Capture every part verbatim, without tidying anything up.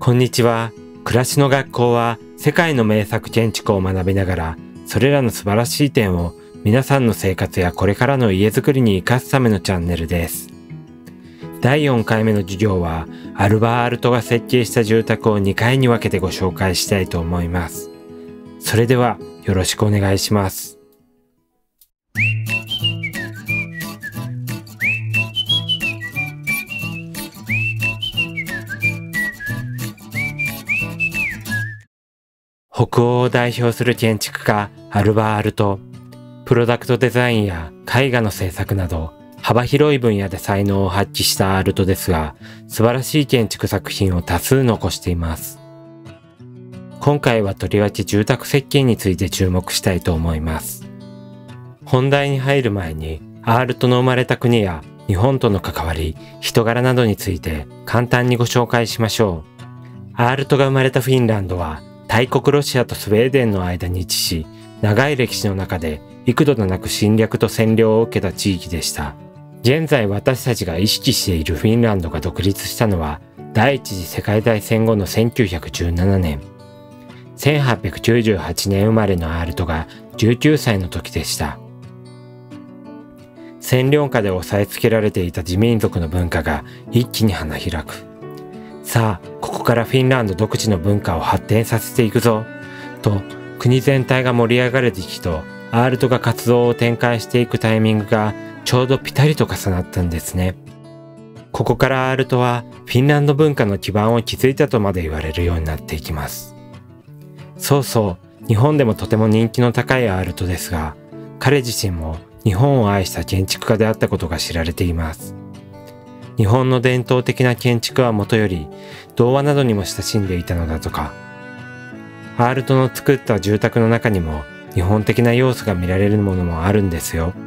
こんにちは。暮らしの学校は世界の名作建築を学びながら、それらの素晴らしい点を皆さんの生活やこれからの家づくりに生かすためのチャンネルです。だいよんかいめの授業は、アルバー・アルトが設計した住宅をにかいに分けてご紹介したいと思います。それではよろしくお願いします。北欧を代表する建築家アルバー・アルト、プロダクトデザインや絵画の制作など幅広い分野で才能を発揮したアルトですが、素晴らしい建築作品を多数残しています。今回はとりわけ住宅設計について注目したいと思います。本題に入る前に、アールトの生まれた国や日本との関わり、人柄などについて簡単にご紹介しましょう。アールトが生まれたフィンランドは、大国ロシアとスウェーデンの間に位置し、長い歴史の中で幾度となく侵略と占領を受けた地域でした。現在私たちが意識しているフィンランドが独立したのは、第一次世界大戦後のせんきゅうひゃくじゅうななねん。せんはっぴゃくきゅうじゅうはちねん生まれのアールトがじゅうきゅうさいの時でした。占領下で押さえつけられていた自民族の文化が一気に花開く。さあ、ここからフィンランド独自の文化を発展させていくぞ、と国全体が盛り上がる時期とアールトが活動を展開していくタイミングがちょうどピタリと重なったんですね。ここからアールトはフィンランド文化の基盤を築いたとまで言われるようになっていきます。そうそう、日本でもとても人気の高いアールトですが、彼自身も日本を愛した建築家であったことが知られています。日本の伝統的な建築はもとより、童話などにも親しんでいたのだとか。アールトの作った住宅の中にも日本的な要素が見られるものもあるんですよ。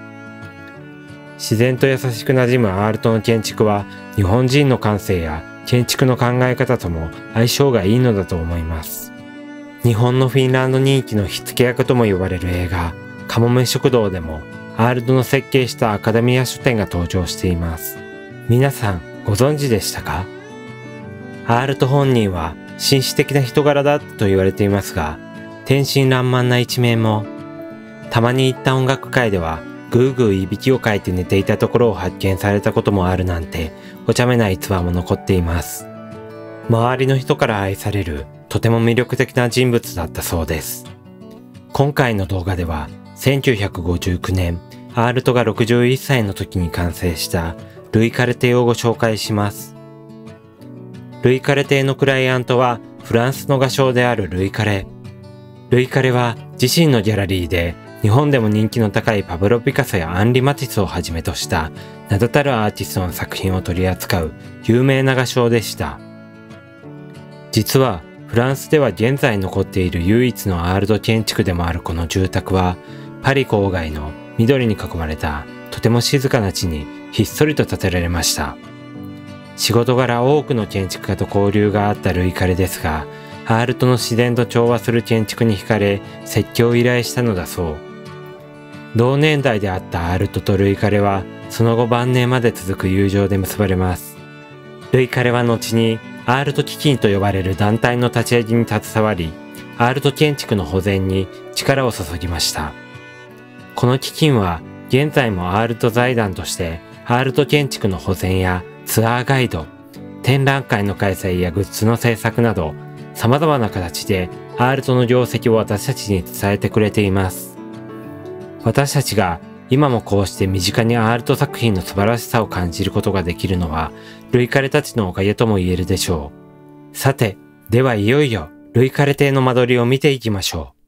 自然と優しく馴染むアールトの建築は、日本人の感性や建築の考え方とも相性がいいのだと思います。日本のフィンランド人気の火付け役とも呼ばれる映画、かもめ食堂でも、アールトの設計したアカデミア書店が登場しています。皆さんご存知でしたか？アールト本人は紳士的な人柄だと言われていますが、天真爛漫な一面も、たまに行った音楽会ではぐーぐーいびきをかいて寝ていたところを発見されたこともあるなんて、お茶目な逸話も残っています。周りの人から愛されるとても魅力的な人物だったそうです。今回の動画ではせんきゅうひゃくごじゅうきゅうねん、アールトがろくじゅういっさいの時に完成したルイカレ邸をご紹介します。ルイカレ邸のクライアントはフランスの画商であるルイカレ。ルイカレは自身のギャラリーで日本でも人気の高いパブロ・ピカソやアンリ・マティスをはじめとした名だたるアーティストの作品を取り扱う有名な画商でした。実はフランスでは現在残っている唯一のアールト建築でもあるこの住宅は、パリ郊外の緑に囲まれたとても静かな地にひっそりと建てられました。仕事柄多くの建築家と交流があったルイカレですが、アールトの自然と調和する建築に惹かれ、設計を依頼したのだそう。同年代であったアールトとルイカレは、その後晩年まで続く友情で結ばれます。ルイカレは後に、アールト基金と呼ばれる団体の立ち上げに携わり、アールト建築の保全に力を注ぎました。この基金は、現在もアールト財団として、アールト建築の保全やツアーガイド、展覧会の開催やグッズの制作など、様々な形でアールトの業績を私たちに伝えてくれています。私たちが今もこうして身近にアールト作品の素晴らしさを感じることができるのは、ルイカレたちのおかげとも言えるでしょう。さて、ではいよいよルイカレ邸の間取りを見ていきましょう。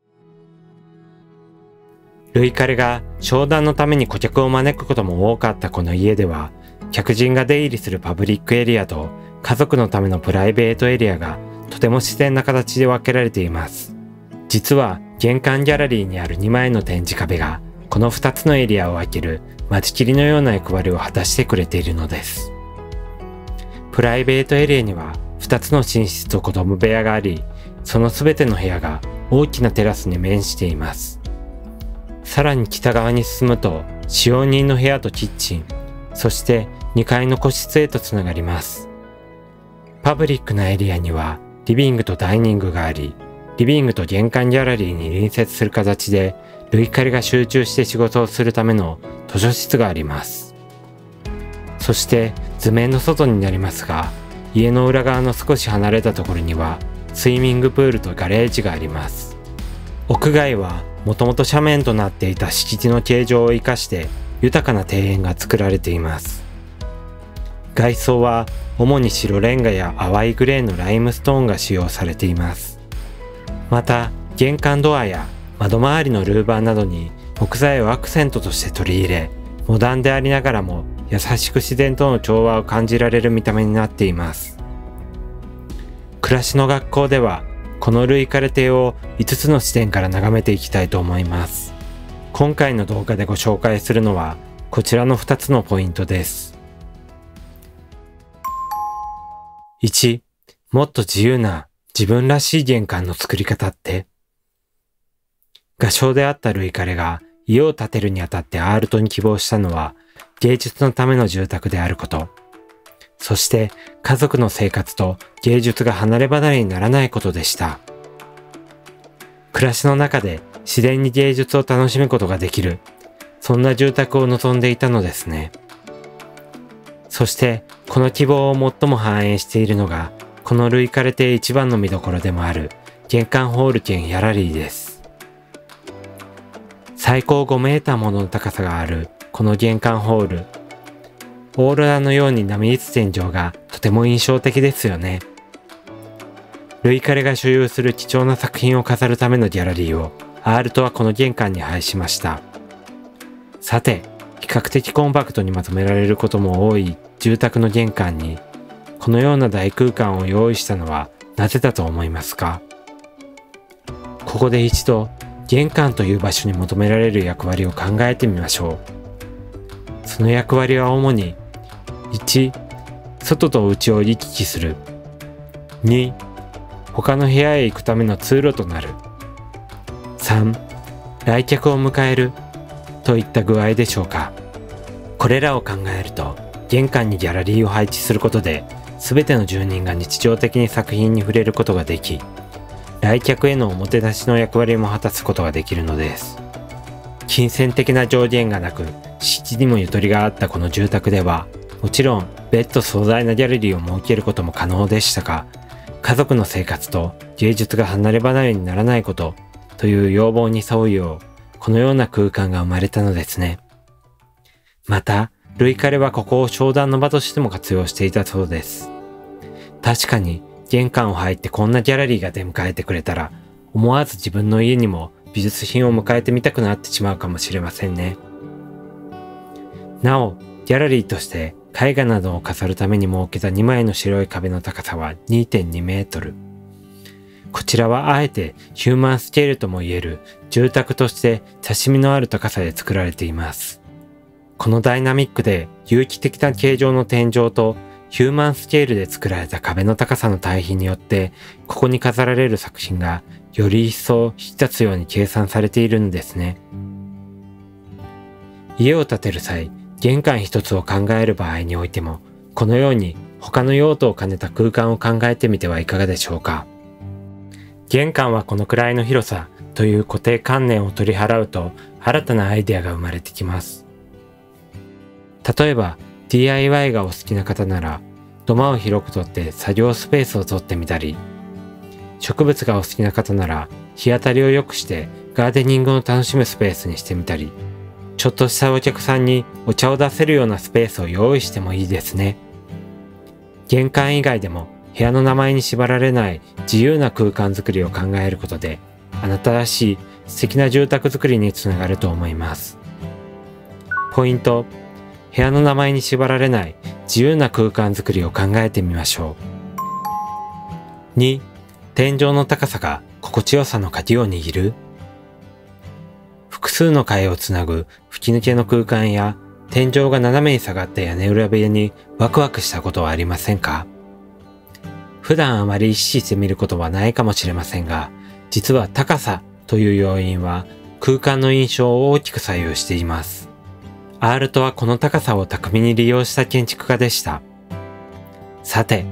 ルイカレが商談のために顧客を招くことも多かったこの家では、客人が出入りするパブリックエリアと家族のためのプライベートエリアがとても自然な形で分けられています。実は玄関ギャラリーにあるにまいの展示壁がこのふたつのエリアを分ける待ちきりのような役割を果たしてくれているのです。プライベートエリアにはふたつの寝室と子供部屋があり、そのすべての部屋が大きなテラスに面しています。さらに北側に進むと使用人の部屋とキッチン、そしてにかいの個室へとつながります。 パブリックなエリアにはリビングとダイニングがあり、リビングと玄関ギャラリーに隣接する形でルイカレが集中して仕事をするための図書室があります。そして図面の外になりますが、家の裏側の少し離れたところにはスイミングプールとガレージがあります。屋外はもともと斜面となっていた敷地の形状を生かして豊かな庭園が作られています。外装は主に白レンガや淡いグレーのライムストーンが使用されています。また玄関ドアや窓周りのルーバーなどに木材をアクセントとして取り入れ、モダンでありながらも優しく自然との調和を感じられる見た目になっています。暮らしの学校ではこのルイカレ邸をいつつの視点から眺めていきたいと思います。今回の動画でご紹介するのはこちらのふたつのポイントです。いち、もっと自由な自分らしい玄関の作り方って。画商であったルイカレが家を建てるにあたってアールトに希望したのは芸術のための住宅であること。そして家族の生活と芸術が離れ離れにならないことでした。暮らしの中で自然に芸術を楽しむことができる、そんな住宅を望んでいたのですね。そしてこの希望を最も反映しているのがこのルイカレ邸一番の見どころでもある玄関ホール兼ギャラリーです。最高ごメーターものの高さがあるこの玄関ホール。オーロラのように波打つ天井がとても印象的ですよね。ルイカレが所有する貴重な作品を飾るためのギャラリーをアールトはこの玄関に配しました。さて、比較的コンパクトにまとめられることも多い住宅の玄関にこのような大空間を用意したのはなぜだと思いますか？ここで一度玄関という場所に求められる役割を考えてみましょう。その役割は主にいち、外と内を行き来する。に、他の部屋へ行くための通路となる。さん、来客を迎えるといった具合でしょうか。これらを考えると玄関にギャラリーを配置することで全ての住人が日常的に作品に触れることができ、来客へのおもてなしの役割も果たすことができるのです。金銭的な上限がなく敷地にもゆとりがあったこの住宅では、もちろん別途壮大なギャラリーを設けることも可能でしたが、家族の生活と芸術が離れ離れにならないことという要望に沿うよう、このような空間が生まれたのですね。また、ルイカレはここを商談の場としても活用していたそうです。確かに玄関を入ってこんなギャラリーが出迎えてくれたら、思わず自分の家にも美術品を迎えてみたくなってしまうかもしれませんね。なお、ギャラリーとして絵画などを飾るために設けたにまいの白い壁の高さは にてんにメートル。こちらはあえてヒューマンスケールともいえる住宅として親しみのある高さで作られています。このダイナミックで有機的な形状の天井とヒューマンスケールで作られた壁の高さの対比によって、ここに飾られる作品がより一層引き立つように計算されているんですね。家を建てる際、玄関一つを考える場合においても、このように他の用途を兼ねた空間を考えてみてはいかがでしょうか。玄関はこのくらいの広さという固定観念を取り払うと、新たなアイデアが生まれてきます。例えば ディーアイワイ がお好きな方なら、土間を広くとって作業スペースを取ってみたり、植物がお好きな方なら日当たりを良くしてガーデニングを楽しむスペースにしてみたり、ちょっとしたお客さんにお茶を出せるようなスペースを用意してもいいですね。玄関以外でも部屋の名前に縛られない自由な空間づくりを考えることで、あなたらしい素敵な住宅づくりにつながると思います。ポイント、部屋の名前に縛られない自由な空間づくりを考えてみましょう。に、天井の高さが心地よさの鍵を握る。複数の階をつなぐ吹き抜けの空間や天井が斜めに下がった屋根裏部屋にワクワクしたことはありませんか？普段あまり意識してみることはないかもしれませんが、実は高さという要因は空間の印象を大きく左右しています。アールトはこの高さを巧みに利用した建築家でした。さて、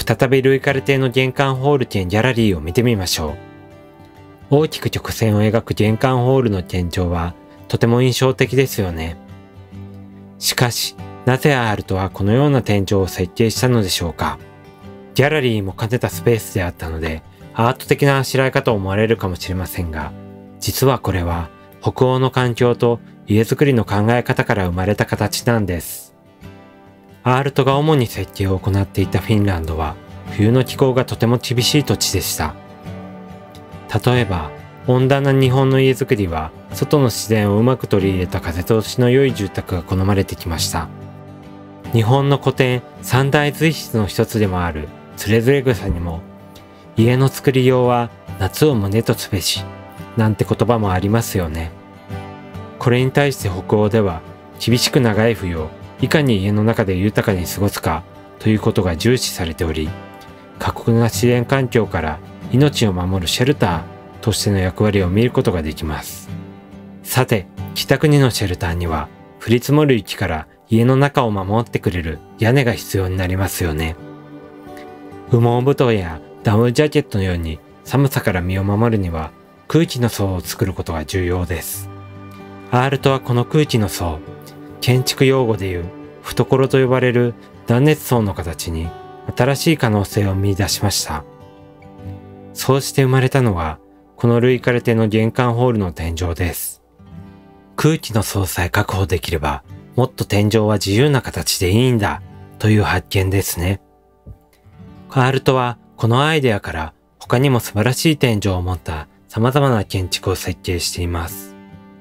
再びルイカル邸の玄関ホール兼ギャラリーを見てみましょう。大きく曲線を描く玄関ホールの天井はとても印象的ですよね。しかし、なぜアールトはこのような天井を設計したのでしょうか。ギャラリーも兼ねたスペースであったので、アート的なあしらいかと思われるかもしれませんが、実はこれは北欧の環境と家づくりの考え方から生まれた形なんです。アールトが主に設計を行っていたフィンランドは、冬の気候がとても厳しい土地でした。例えば、温暖な日本の家づくりは、外の自然をうまく取り入れた風通しの良い住宅が好まれてきました。日本の古典三大随筆の一つでもあるつれづれ草にも、家の作りようは夏を胸とすべし、なんて言葉もありますよね。これに対して北欧では、厳しく長い冬をいかに家の中で豊かに過ごすかということが重視されており、過酷な自然環境から命を守るシェルターとしての役割を見ることができます。さて、北国のシェルターには降り積もる雪から家の中を守ってくれる屋根が必要になりますよね。羽毛布団やダウンジャケットのように寒さから身を守るには空気の層を作ることが重要です。アールトはこの空気の層、建築用語でいう懐と呼ばれる断熱層の形に新しい可能性を見出しました。そうして生まれたのがこのルイカル邸の玄関ホールの天井です。空気の層さえ確保できればもっと天井は自由な形でいいんだという発見ですね。アールトはこのアイデアから他にも素晴らしい天井を持った様々な建築を設計しています。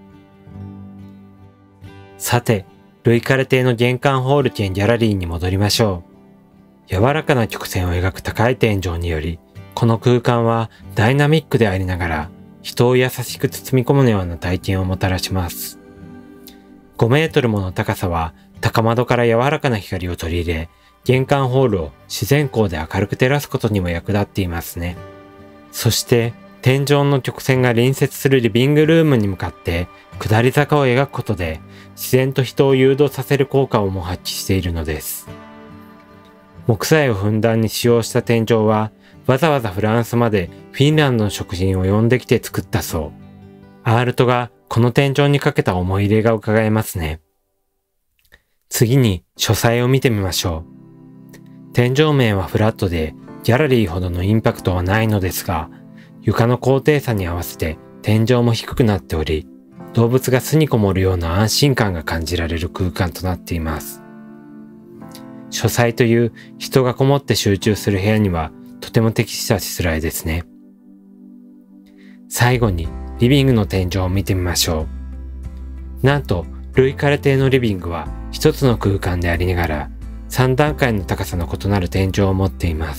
さて、ルイカル邸の玄関ホール兼ギャラリーに戻りましょう。柔らかな曲線を描く高い天井により、この空間はダイナミックでありながら、人を優しく包み込むような体験をもたらします。ごメートルもの高さは高窓から柔らかな光を取り入れ、玄関ホールを自然光で明るく照らすことにも役立っていますね。そして、天井の曲線が隣接するリビングルームに向かって下り坂を描くことで自然と人を誘導させる効果をも発揮しているのです。木材をふんだんに使用した天井はわざわざフランスまでフィンランドの職人を呼んできて作ったそう。アールトがこの天井にかけた思い入れが伺えますね。次に書斎を見てみましょう。天井面はフラットでギャラリーほどのインパクトはないのですが、床の高低差に合わせて天井も低くなっており、動物が巣にこもるような安心感が感じられる空間となっています。書斎という人がこもって集中する部屋にはとても適したしつらいですね。最後にリビングの天井を見てみましょう。なんとルイカル邸のリビングは一つの空間でありながらさん段階の高さの異なる天井を持っています。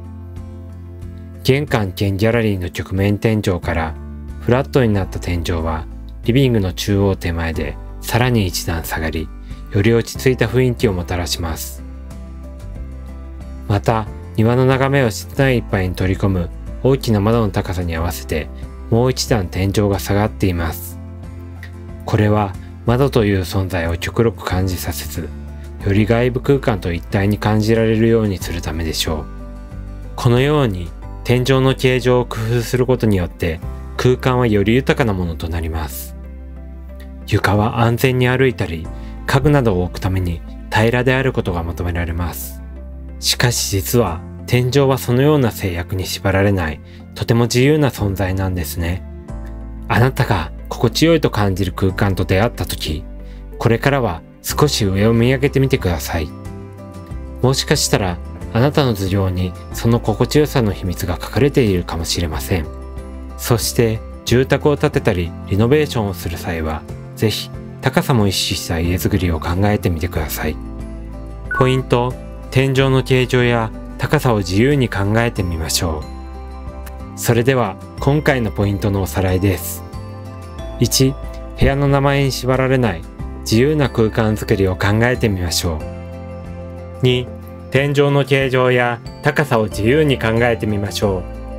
玄関兼ギャラリーの曲面天井からフラットになった天井はリビングの中央手前でさらに一段下がり、より落ち着いた雰囲気をもたらします。また、庭の眺めを室内いっぱいに取り込む大きな窓の高さに合わせてもう一段天井が下がっています。これは窓という存在を極力感じさせず、より外部空間と一体に感じられるようにするためでしょう。このように天井の形状を工夫することによって空間はより豊かなものとなります。床は安全に歩いたり家具などを置くために平らであることが求められます。しかし実は天井はそのような制約に縛られないとても自由な存在なんですね。あなたが心地よいと感じる空間と出会った時、これからは少し上を見上げてみてください。もしかしたらあなたの頭上にその心地よさの秘密が隠れているかもしれません。そして住宅を建てたりリノベーションをする際は、ぜひ高さも意識した家づくりを考えてみてください。ポイント、天井の形状や高さを自由に考えてみましょう。それでは今回のポイントのおさらいです。いち、部屋の名前に縛られない自由な空間づくりを考えてみましょう。に、天井の形状や高さを自由に考えてみましょう。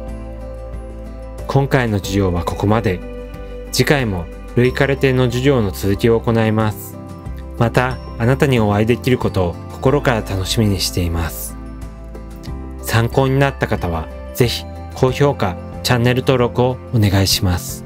今回の授業はここまで。次回もルイカル邸の授業の続きを行います。またあなたにお会いできることを心から楽しみにしています。 参考になった方は、ぜひ高評価、チャンネル登録をお願いします。